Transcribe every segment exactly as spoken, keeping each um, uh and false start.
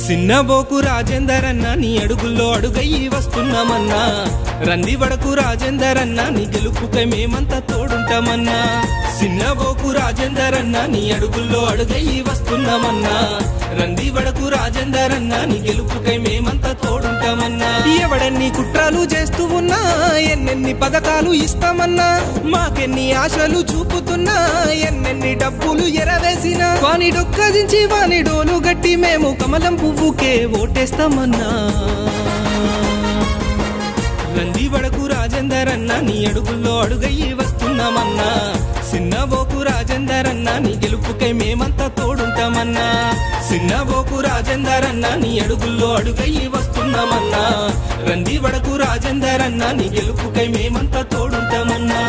సిన్నబోకు రాజేందర్ అన్న నీ అడుగుల్లో అడుగయ్యి వస్తున్నామన్నా రంది వడకు రాజేందర్ అన్న నీ గెలుపుకై మేమంతా తోడుంటామన్నా సిన్నబోకు రాజేందర్ అన్న నీ అడుగుల్లో అడుగయ్యి వస్తున్నామన్నా రంది వడకు రాజేందర్ అన్న నీ గెలుపుకై మేమంతా తోడుంటామన్నా ఎవడన్ని కుట్రాలు చేస్తూ ఉన్నా ఎన్నెన్ని పథకాలు ఇస్తామన్నా మాకెన్ని ఆశలు చూపుతున్నా ఎన్నెన్ని డబ్బులు ఎరవేసినా వాని డొక్కదించి వాని డోలు గట్టి మేము కమలం పువ్వుకే ఓటేస్తామన్నా రంది వడకు రాజేందర్ అన్న నీ అడుగుల్లో అడుగయ్యి వస్తున్నామన్నా సిన్నబోకు రాజేందర్ అన్న నీ గెలుపుకై మేమంతా తోడుంటామన్నా సిన్నబోకు రాజేందర్ అన్న నీ అడుగుల్లో అడుగయ్యి వస్తున్నామన్నా రంది వడకు రాజేందర్ అన్న నీ గెలుపుకై మేమంతా తోడుంటామన్నా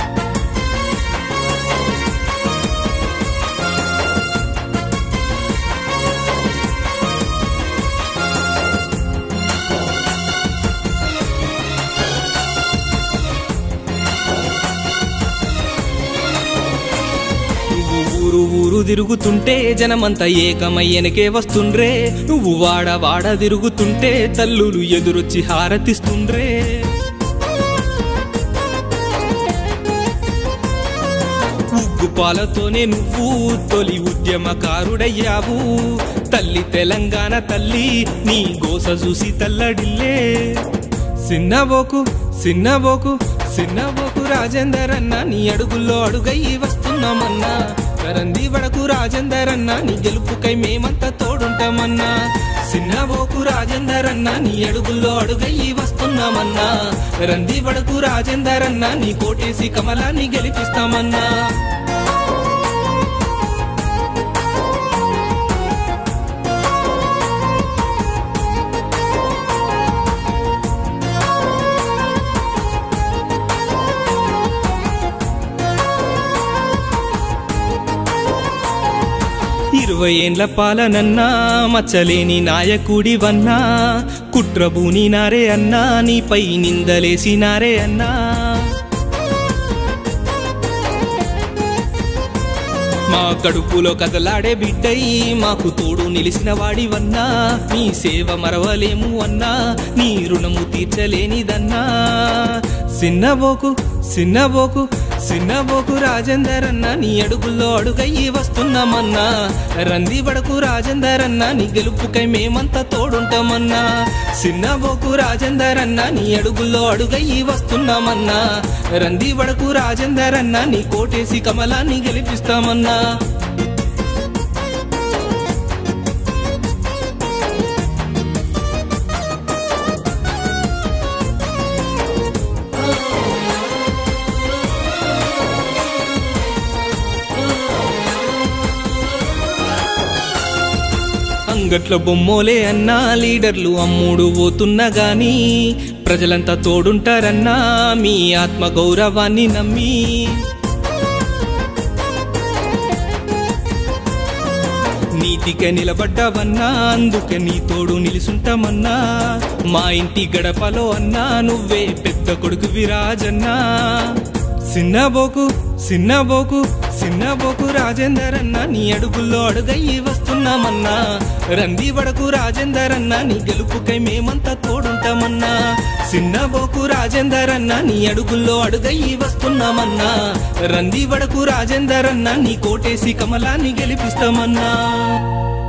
ఊరు ఊరు తిరుగుతుంటే జనమంతా ఏకమయ్యనకే వస్తుండ్రే నువ్వు వాడ వాడ తిరుగుతుంటే తల్లులు ఎదురొచ్చి హారతిస్తుండ్రే ఉగ్గుపాలతోనే నువ్వు తొలి ఉద్యమకారుడయ్యావు తల్లి తెలంగాణ తల్లి నీ గోస చూసి తల్లడిల్లే సిన్నబోకు సిన్నబోకు సిన్నబోకు రాజేందర్ అన్న నీ అడుగుల్లో అడుగయ్యి వస్తున్నామన్నా రంది వడకు రాజేందర్ అన్న నీ గెలుపుకై మేమంతా తోడుంటామన్నా సిన్నబోకు రాజేందర్ అన్న నీ అడుగుల్లో అడుగయ్యి వస్తున్నామన్నా రంది వడకు రాజేందర్ అన్న నీ కోటేసి కమలాన్ని గెలిపిస్తామన్నా ఇరవై ఏండ్ల పాలనన్నా మచ్చలేని నాయకుడివన్నా కుట్రబూని నారే అన్నా నీపై నిందలేసి నారే అన్నా మా కడుపులో కదలాడే బిడ్డై మాకు తోడు నిలిసిన వాడివన్నా నీ సేవ మరవలేము అన్నా నీ రుణము తీర్చలేనిదన్నా సిన్నబోకు సిన్నబోకు సిన్నబోకు రాజేందర్ అన్న నీ అడుగుల్లో అడుగయ్యి వస్తున్నామన్నా రంది వడకు రాజేందర్ అన్న నీ గెలుపుకై మేమంతా తోడుంటామన్నా సిన్నబోకు రాజేందర్ అన్న నీ అడుగుల్లో అడుగయ్యి వస్తున్నామన్నా రంది వడకు రాజేందర్ అన్న నీ కోటేసి కమలాన్ని గెలిపిస్తామన్నా అంగట్ల బొమ్మోలే అన్నా లీడర్లు అమ్ముడు పోతున్నా గాని ప్రజలంతా తోడుంటారన్నా మీ ఆత్మ గౌరవాన్ని నమ్మి నీతికే నిలబడ్డావన్నా అందుకే నీ తోడు నిలుసుంటామన్నా మా ఇంటి గడపలో అన్నా నువ్వే పెద్ద కొడుకు విరాజన్నా సిన్నబోకు సిన్నబోకు సిన్నబోకు రాజేందర్ అన్న నీ అడుగుల్లో అడుగయ్యి వస్తున్నామన్నా రంది వడకు రాజేందర్ అన్న నీ గెలుపుకై మేమంతా తోడుంటామన్నా సిన్నబోకు రాజేందర్ అన్న నీ అడుగుల్లో అడుగయ్యి వస్తున్నామన్నా రంది వడకు రాజేందర్ అన్న నీ కోటేసి కమలాన్ని గెలిపిస్తామన్నా